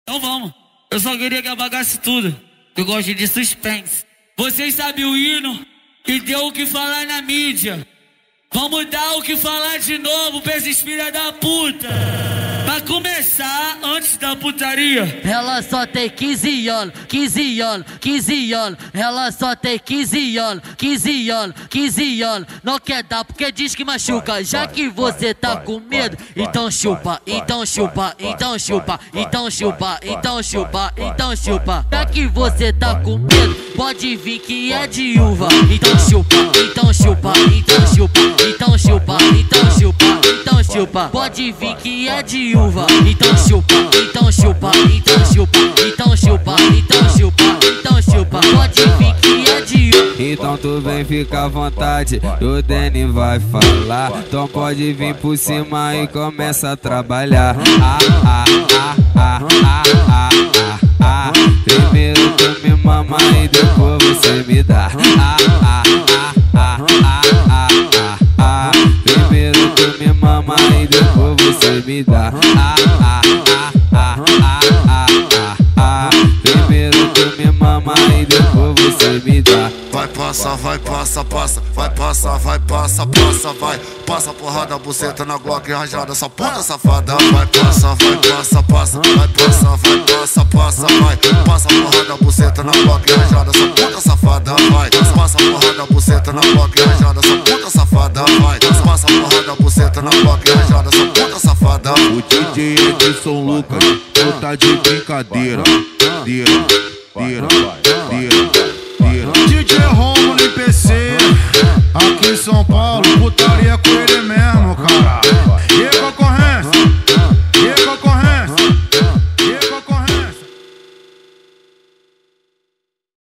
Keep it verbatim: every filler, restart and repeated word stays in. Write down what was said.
Então vamos. Eu só queria que apagasse tudo. Eu gosto de suspense. Vocês sabem o hino e deu o que falar na mídia. Vamos dar o que falar de novo pra esses filha da puta. Pra começar, antes da putaria, ela só tem quinze anos, quinze anos, quinze anos. Ela só tem quinze anos, quinze anos, quinze anos. Não quer dar porque diz que machuca. Já que você tá com medo, então chupa, então chupa, então chupa, então chupa, então chupa, então chupa. Já que você tá com medo, pode vir que é de uva. Então chupa, então chupa, então chupa, então chupa, então chupa, então chupa. Pode vir que é de uva. Então chupa, então chupa, então chupa, então chupa, então chupa, então chupa. Pode vir que é de uva. Então tu vem ficar à vontade, o Deni vai falar. Então pode vir por cima e começa a trabalhar. Ah, ah, ah, ah, ah, ah, ah, ah. Primeiro tu me mama e depois você me dá. Ah, ah, ah, ah, ah, ah, ah, ah. Primeiro tu me mama e depois você me dá. Ah, ah, ah, ah, ah, ah, ah, ah. Primeiro tu me mama e depois você me dá. Vai passa, vai passa, passa, vai passa, vai passa, passa, vai passa porrada, buceta na Glock rajada, essa puta safada. Vai passa, vai passa, passa, vai passa, vai passa, passa, vai passa porrada, buceta na Glock rajada, essa puta safada. Vai passa porrada, buceta na Glock rajada, essa puta safada. Vai passa porrada, buceta na Glock rajada, essa puta safada. O D J Edson Lucas, tu tá de brincadeira. Tira, tira, tira, tira. D J Romulo I P C, aqui em São Paulo, putaria com ele mesmo.